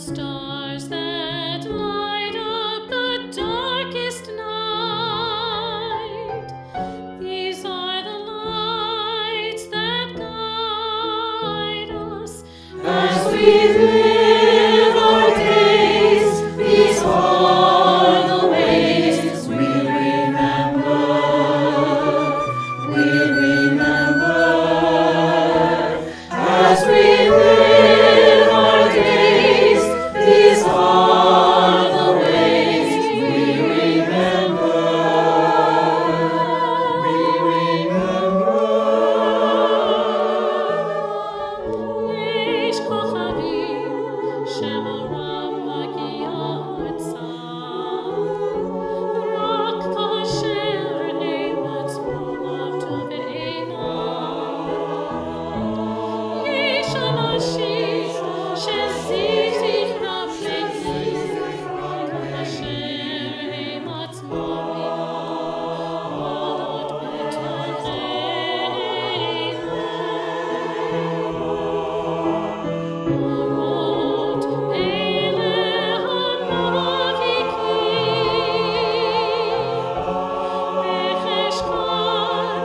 stars that light up the darkest night. These are the lights that guide us as we live our days. These are the ways we remember. We remember as we live our days. These are the ways we remember. We remember. Yesh Kochavim she'oram magiya etzam, rak kasher ein atzmonav tove'einav. Yesh anashim sheziv zichram me'im, kasher ein atzmom balot b'tocheinu. Orot eile hanavikim, becheshkat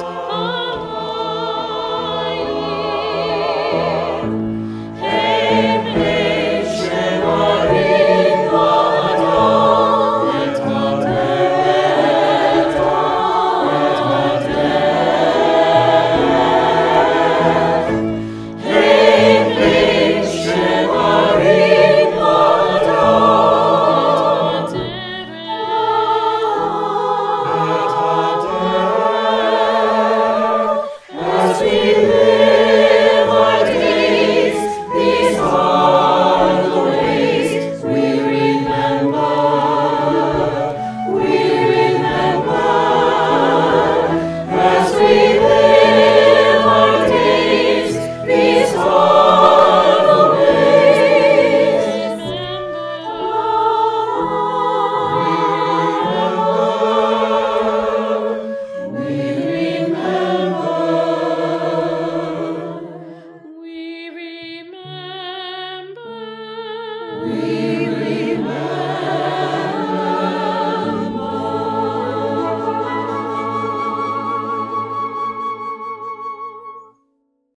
halayim. Hem lev shemarim ba'adam et hatev, Hem lev shemarim